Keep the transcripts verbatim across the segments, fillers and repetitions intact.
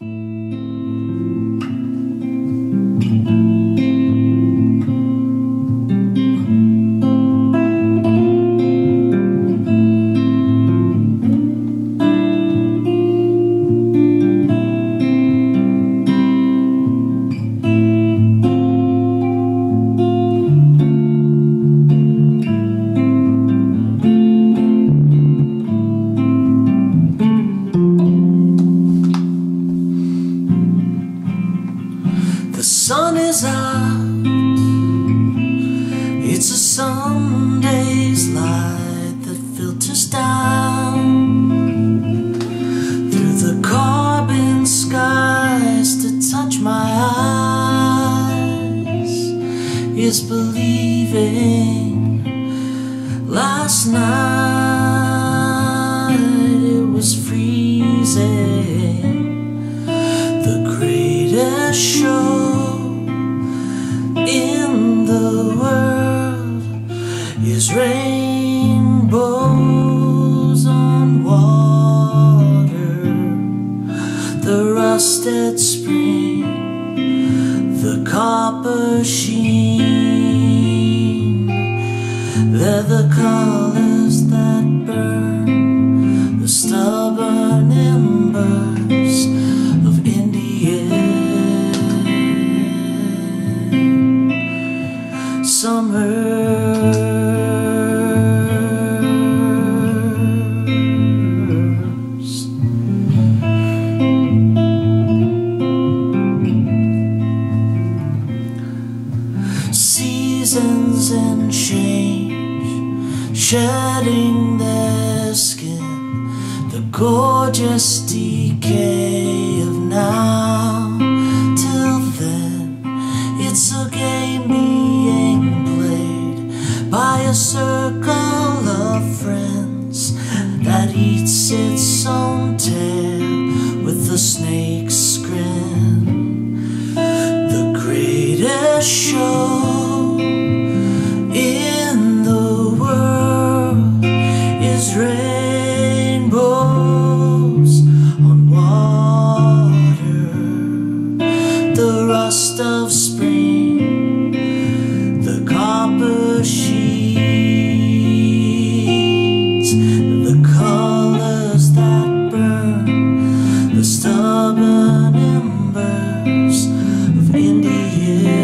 The sun is out, it's a Sunday's light that filters down through the carbon skies to touch my eyes. Is believing. Last night it was freezing. The greatest show in the world is rainbows on water. The rusted spring, the copper sheen, they're the colors that burn, the stubborn embers of Indian summers. Seasons and change, shedding their skin, the gorgeous decay of now. Till then, it's a game being played by a circle of friends that eats its own tail with the snake's grin. The greatest show in the world is rainbows on water. The rust of spring, the copper sheets, the colors that burn, the stubborn embers of Indian.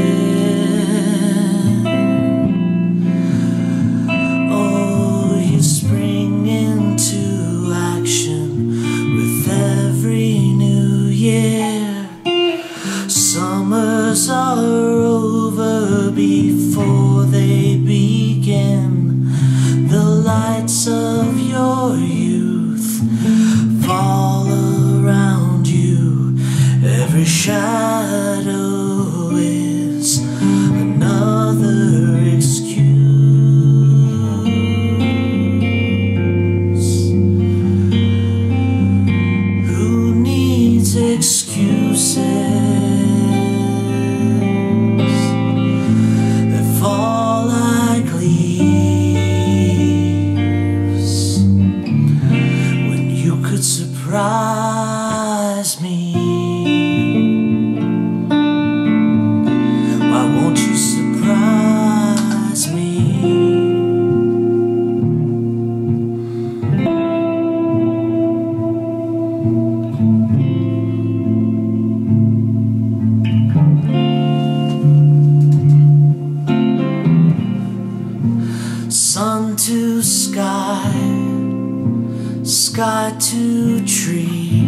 Oh, you spring into action with every new year. Summers are over before they begin. The lights of your youth fall around you. Every shadow is another excuse. Who needs excuses? They fall like leaves when you could surprise me. Why won't you surprise me? Sun to sky, sky to tree,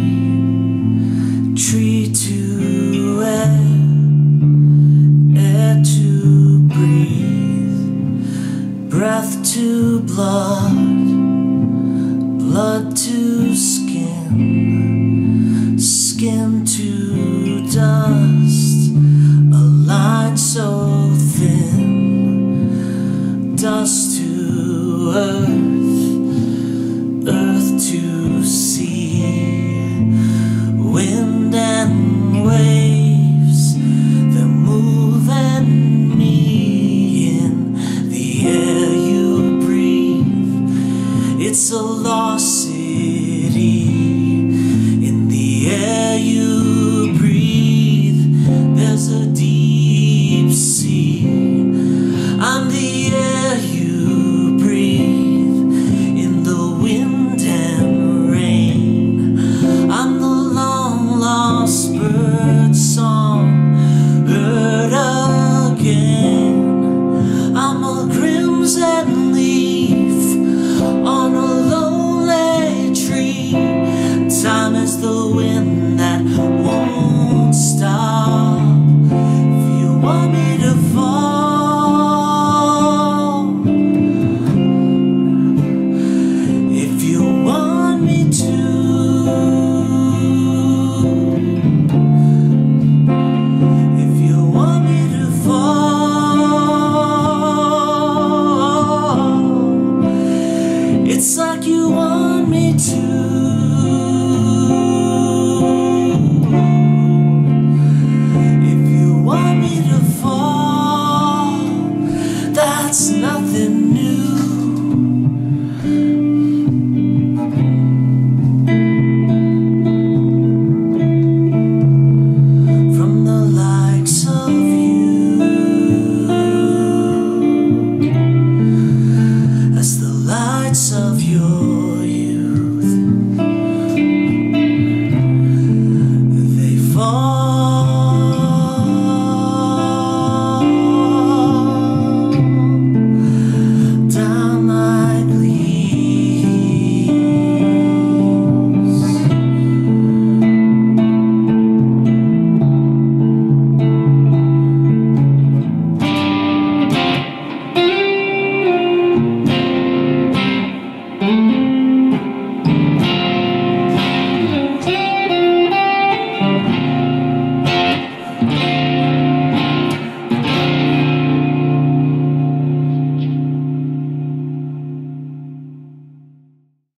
tree to air, air to breathe, breath to blood, blood to skin, skin to dust, a line so thin, dust to earth, earth to sea, wind and waves, they're moving me in the air you breathe. It's a lost city in the air you the wind that won't